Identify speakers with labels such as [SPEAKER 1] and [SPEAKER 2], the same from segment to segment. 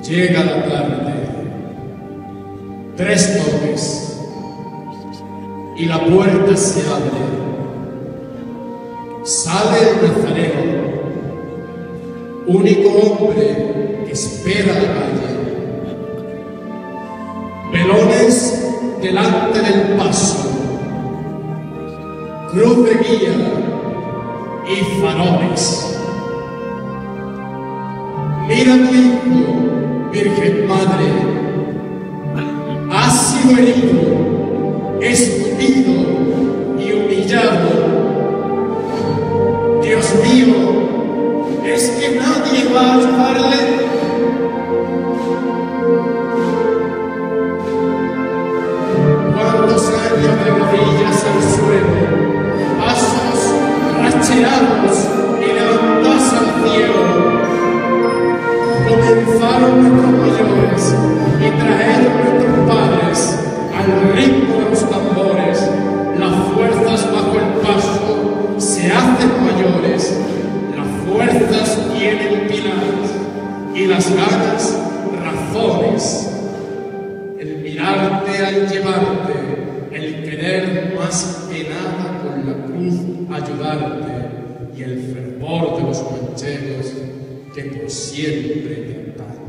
[SPEAKER 1] Llega la tarde, 3 toques y la puerta se abre. Sale el nazareno, único hombre que espera la calle. Velones delante del paso, cruz de guía y faroles. Mira a tu hijo, Virgen Madre, ha sido herido, escupido y humillado. Dios mío, ¿es que nadie va a ayudarle? ¿Cuántos años de rodillas al suelo, pasos racheados y levantados al cielo? Comenzaron nuestros mayores y trajeron nuestros padres al ritmo de los tambores. Las fuerzas bajo el paso se hacen mayores, las fuerzas tienen pilares y las ganas razones. El mirarte al llevarte, el querer más que nada con la cruz ayudarte y el fervor de los mancheros que por siempre te atañen.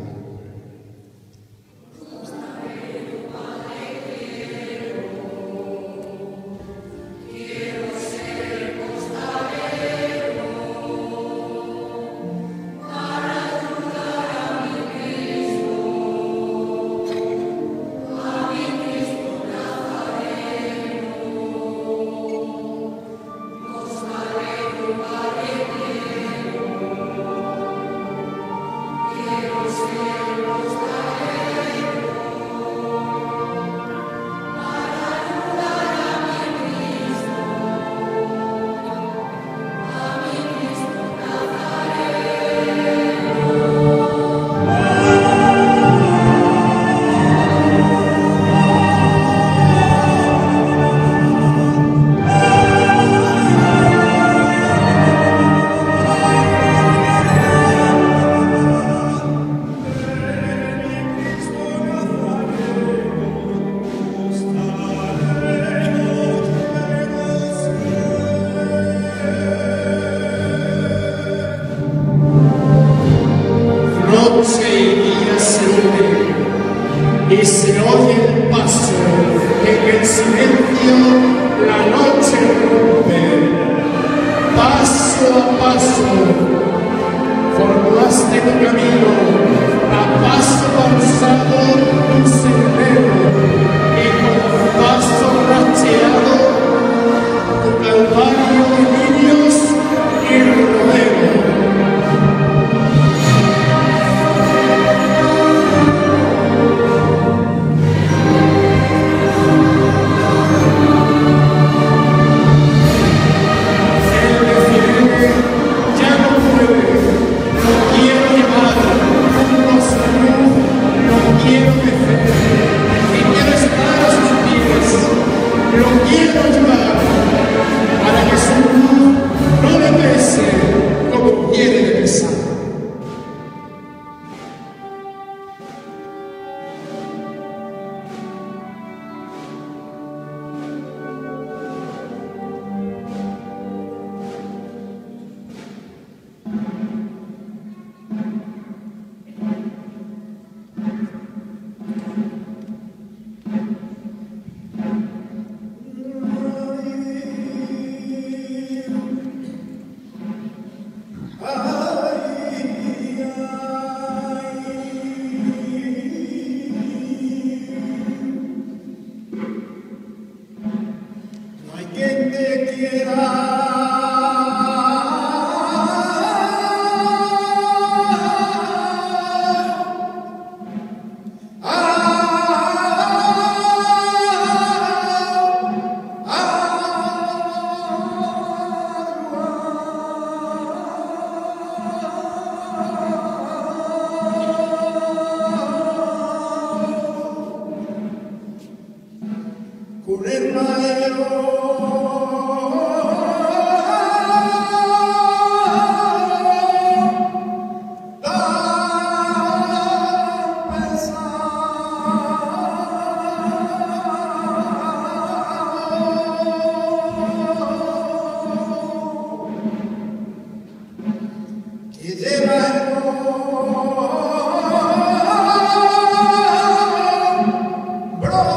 [SPEAKER 1] Y se oye el paso en el silencio la noche rompe. Paso a paso formaste tu camino, a paso pausado tu sendero, y con paso racheado tu calvario de niños y rodeo.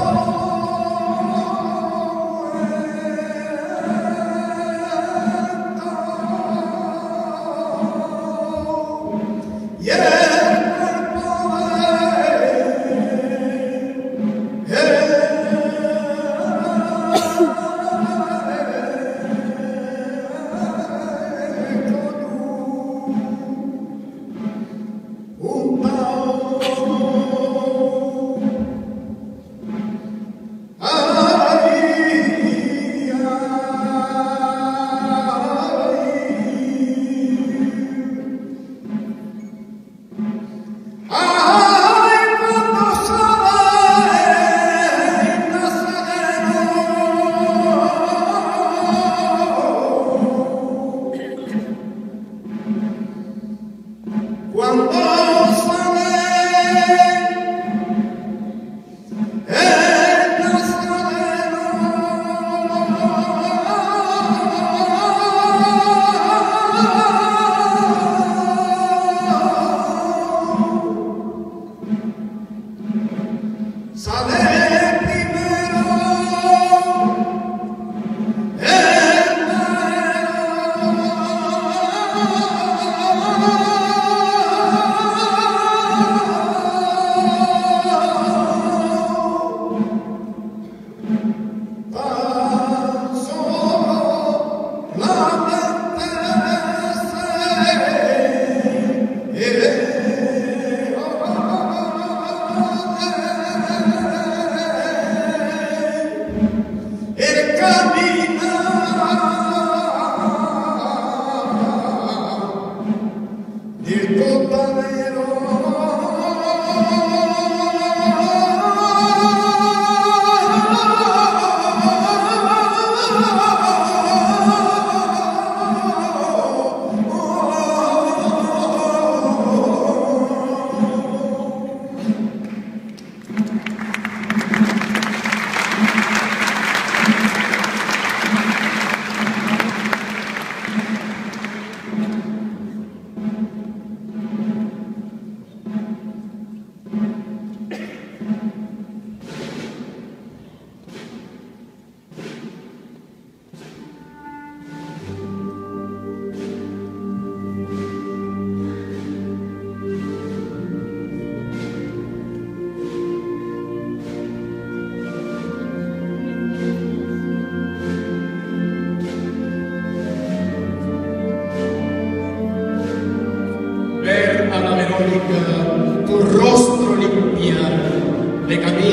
[SPEAKER 1] Tu rostro limpiar de camino